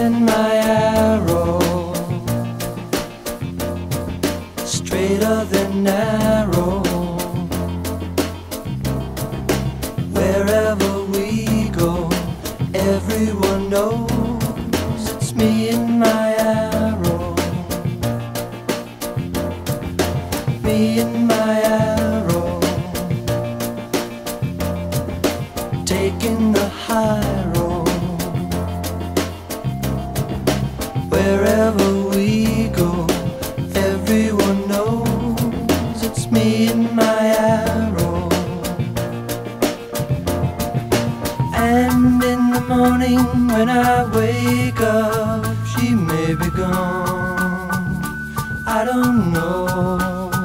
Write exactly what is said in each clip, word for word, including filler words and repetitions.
in my arrow, straighter than narrow. Wherever we go, everyone knows it's me and my arrow, me and my arrow, taking the high road. Wherever we go, everyone knows it's me and my arrow. And in the morning when I wake up, she may be gone, I don't know.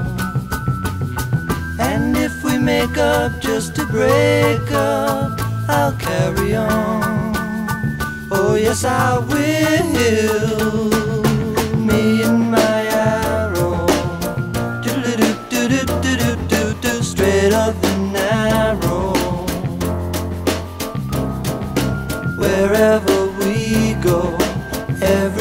And if we make up just to break up, I'll carry on. Oh yes, I will. Me and my arrow, do-do-do-do-do-do-do-do, straight up and narrow. Wherever we go, every